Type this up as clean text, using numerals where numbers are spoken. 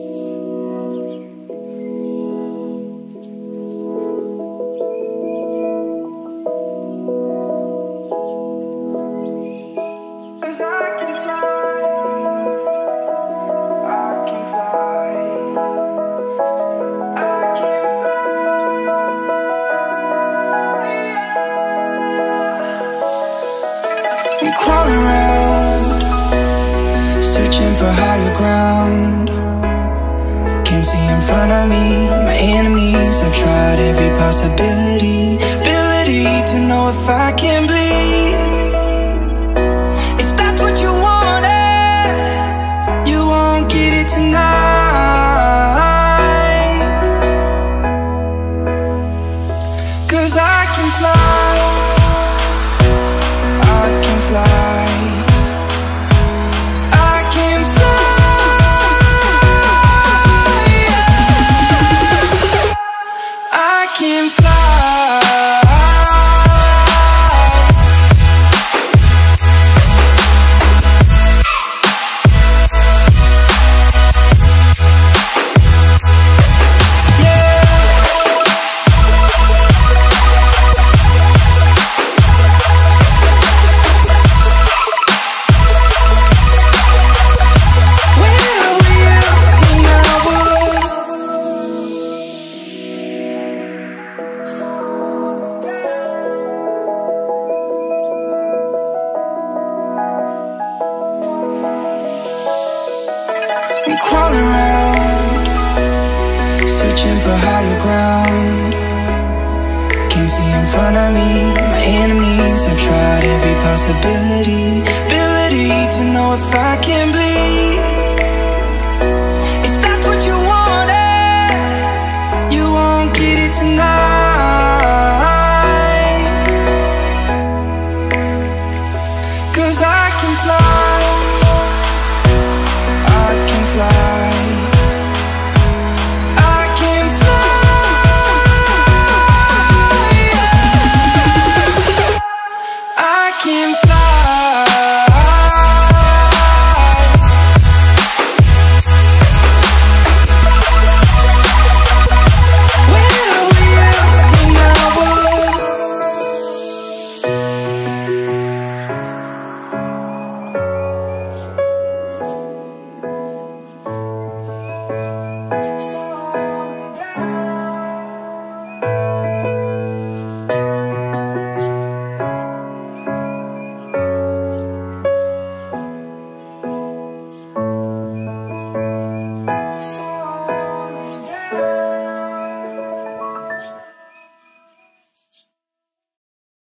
Crawling around, searching for higher ground. Can't see in front of me, my enemies. I've tried every possibility, ability to know if I can bleed. If that's what you wanted, you won't get it tonight. 'Cause I can fly, I can fly, I can fly, yeah. I can fly. I'm crawling around, searching for higher ground. Can't see in front of me, my enemies. I've tried every possibility, ability to know if I can bleed. If that's what you wanted, you won't get it tonight. 'Cause I can fly, I can fly, I can fly, yeah. I can fly. Where were you when I was?